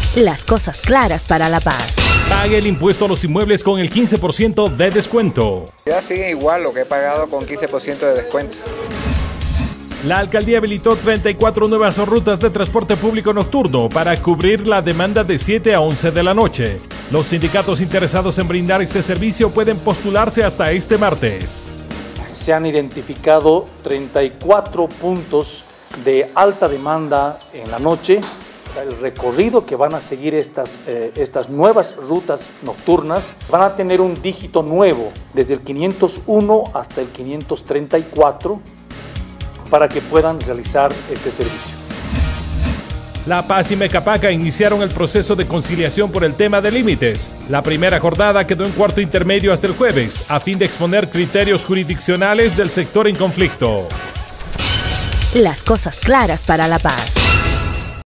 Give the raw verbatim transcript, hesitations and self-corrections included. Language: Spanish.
Las cosas claras para la paz. Pague el impuesto a los inmuebles con el quince por ciento de descuento. Ya sigue igual lo que he pagado con quince por ciento de descuento. La alcaldía habilitó treinta y cuatro nuevas rutas de transporte público nocturno para cubrir la demanda de siete a once de la noche. Los sindicatos interesados en brindar este servicio pueden postularse hasta este martes. Se han identificado treinta y cuatro puntos de alta demanda en la noche. El recorrido que van a seguir estas, eh, estas nuevas rutas nocturnas van a tener un dígito nuevo desde el quinientos uno hasta el quinientos treinta y cuatro para que puedan realizar este servicio. La Paz y Mecapaca iniciaron el proceso de conciliación por el tema de límites. La primera jornada quedó en cuarto intermedio hasta el jueves, a fin de exponer criterios jurisdiccionales del sector en conflicto. Las cosas claras para la paz.